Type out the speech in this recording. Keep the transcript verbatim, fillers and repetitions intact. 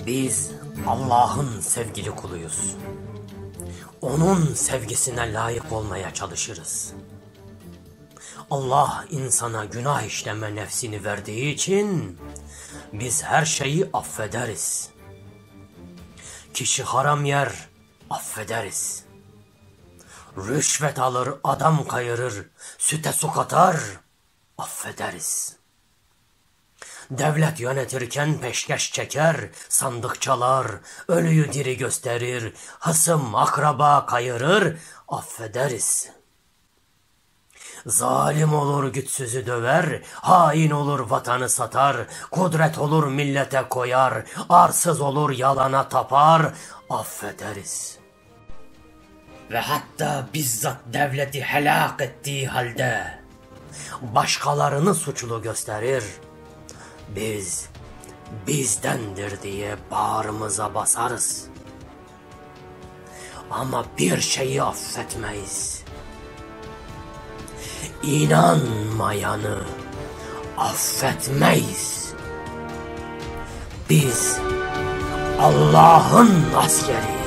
Biz Allah'ın sevgili kuluyuz. Onun sevgisine layık olmaya çalışırız. Allah insana günah işleme nefsini verdiği için biz her şeyi affederiz. Kişi haram yer, affederiz. Rüşvet alır, adam kayırır, süte su katar, affederiz. Devlet yönetirken peşkeş çeker, sandık çalar, ölüyü diri gösterir, hısım akraba kayırır, affederiz. Zalim olur güçsüzü döver, hain olur vatanı satar, kudret olur millete koyar, arsız olur yalana tapar, affederiz. Ve hatta bizzat devleti helak ettiği halde başkalarını suçlu gösterir. Biz bizdendir diye bağrımıza basarız. Ama bir şeyi affetmeyiz. İnanmayanı affetmeyiz. Biz Allah'ın askeriyiz.